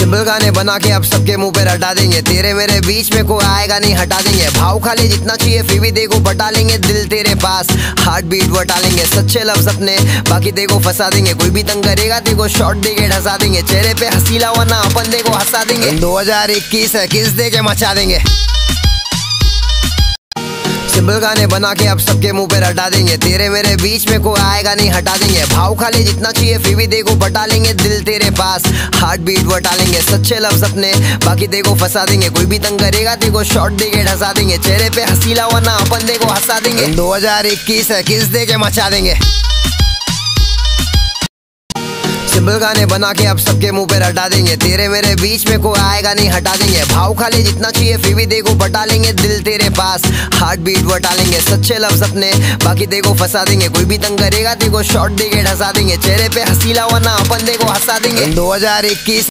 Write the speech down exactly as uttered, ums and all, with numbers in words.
Simple गाने बना के अब सबके मुंह पे रटा देंगे। तेरे मेरे बीच में कोई आएगा नहीं, हटा देंगे। भाव खाली जितना चाहिए फिर भी देखो बटा लेंगे। दिल तेरे पास हार्ट बीट बटा लेंगे। सच्चे लफ्ज अपने बाकी देखो फंसा देंगे। कोई भी तंग करेगा देखो शॉट देके ढसा देंगे। चेहरे पे हसीला वरना अपन देखो हंसा देंगे। दो हजार इक्कीस है किस दे के मचा देंगे। सिंपल गाने बना के अब सबके मुंह पे रटा देंगे। तेरे मेरे बीच में कोई आएगा नहीं, हटा देंगे। भाव खाली जितना चाहिए फिर भी देखो बटा लेंगे। दिल तेरे पास हार्ट बीट बटा लेंगे। सच्चे लफ्ज अपने बाकी देखो फंसा देंगे। कोई भी तंग करेगा देखो शॉट देके ढसा देंगे। चेहरे पे हसीला वरना अपन देखो हंसा देंगे। दो हजार इक्कीस है किस दे के मचा देंगे। सिंपल गाने बना के अब सबके मुंह पे रटा देंगे। तेरे मेरे बीच में कोई आएगा नहीं, हटा देंगे। भाव खाली जितना चाहिए फिर भी देखो बटा लेंगे। दिल तेरे पास हार्ट बीट बटा लेंगे। सच्चे लफ्ज अपने बाकी देखो फंसा देंगे। कोई भी तंग करेगा देखो शॉट देके ढसा देंगे। चेहरे पे हसीला वरना अपन देखो हंसा देंगे। दो हजार इक्कीस